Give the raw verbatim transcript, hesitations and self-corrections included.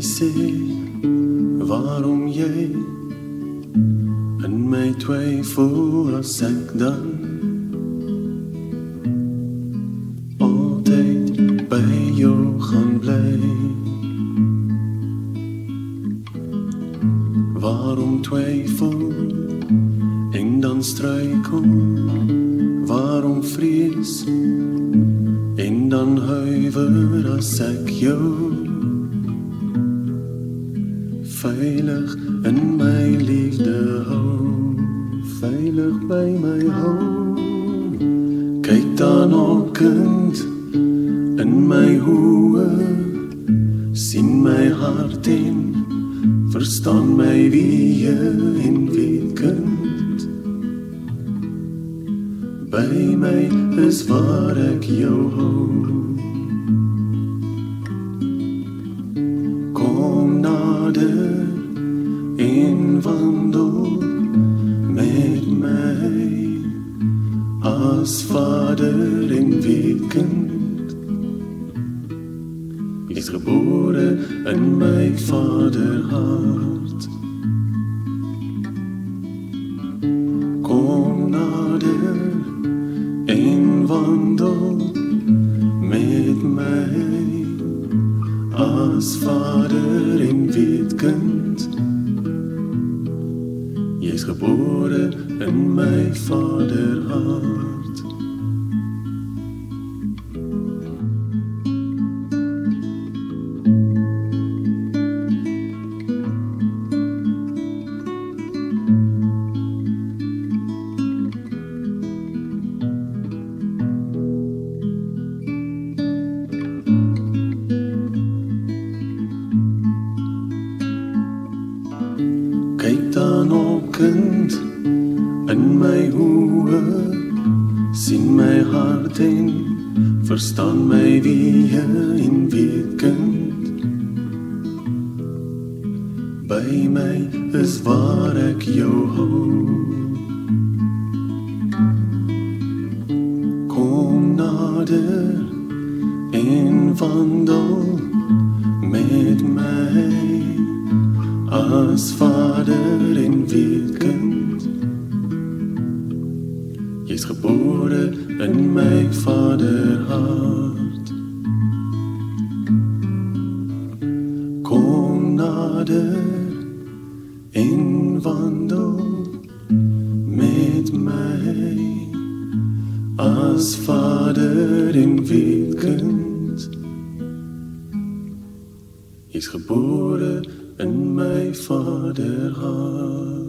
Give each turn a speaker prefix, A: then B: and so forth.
A: sê waarom jy in my twyfel as ek dan altyd by jou gaan bly. Waarom twyfel en dan struikel, waarom vrees en dan huiwer as ek jou veilig in my liefde hou, veilig by my hou. Kyk dan o kind in my hoë, sien my hart en verstaan my wie en weet kind. By my is waar ek jou hou. Kom nader en wandel met my as Vader en weet kind. Jy is gebore in my Vader hart. Kom nader en wandel met my as Vader en weet kind. Jy is gebore in my Vader hart. Kyk dan o kind in my hoë, sien my hart en verstaan my wie en weet kind. By my is waar ek jou hou. Kom nader en wandel met my as Vader en weet kind. Jy is gebore in my Vader hart. Kom nader en wandel met my as Vader en weet kind. Jy is gebore in my Vader hart.